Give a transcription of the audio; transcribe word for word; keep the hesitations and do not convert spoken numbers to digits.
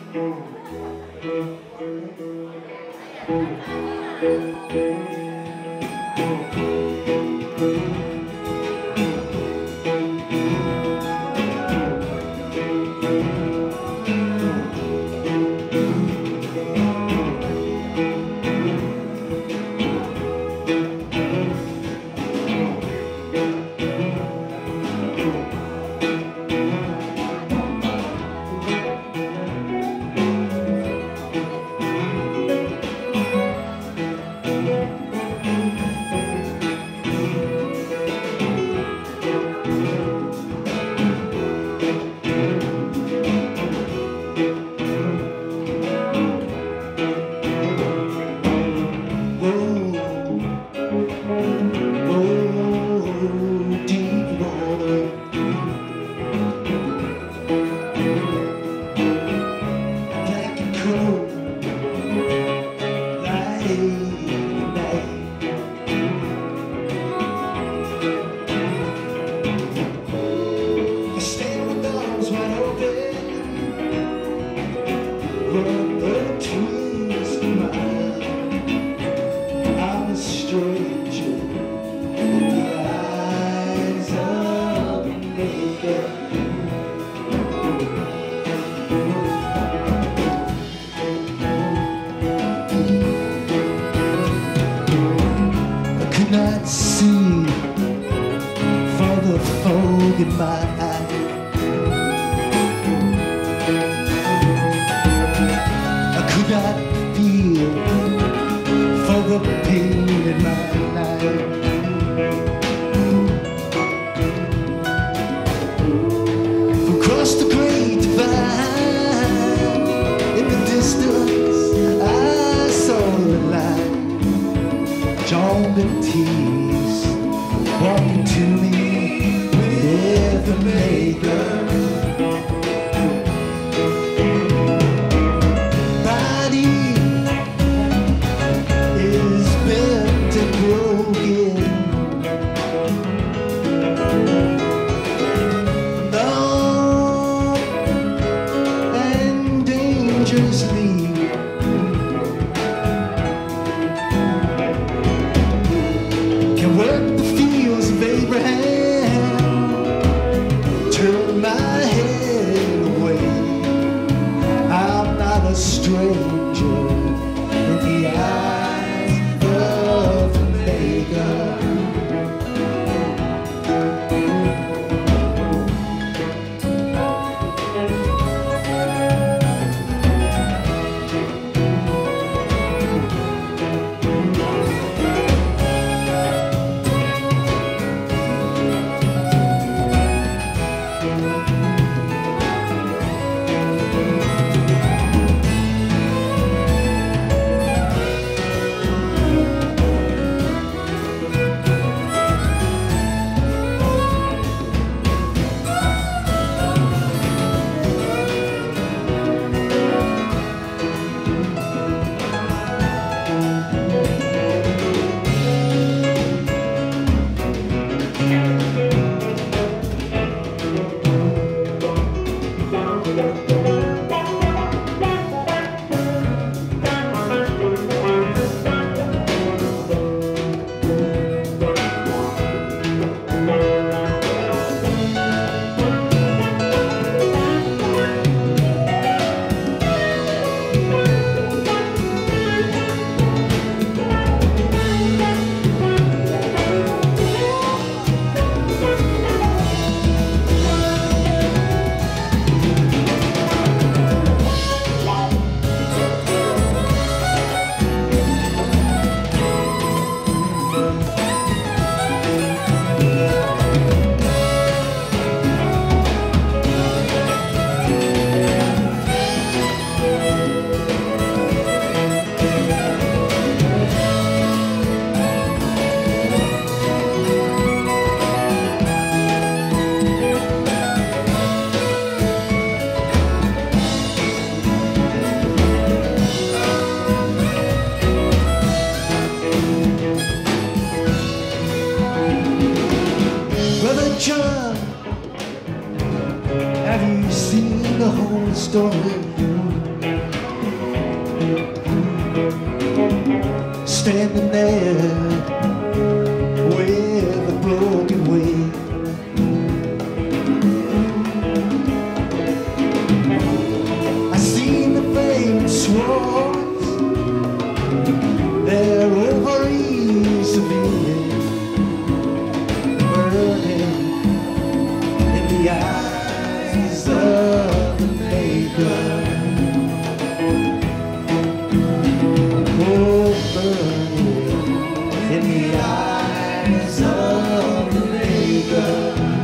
In my eye, I could not feel for the pain in my life. Across the great divide, in the distance I saw the light. John Kadlecik walking to me, the maker. Body is bent and broken. Long and dangerously. Can work the fields of Abraham, turn my head away. I'm not a stranger in the eyes of the maker. John, have you seen the whole story? standing there with a broken wing. I seen the famous swans, their ovaries of being burning in the eyes of the maker. In the eyes of the maker.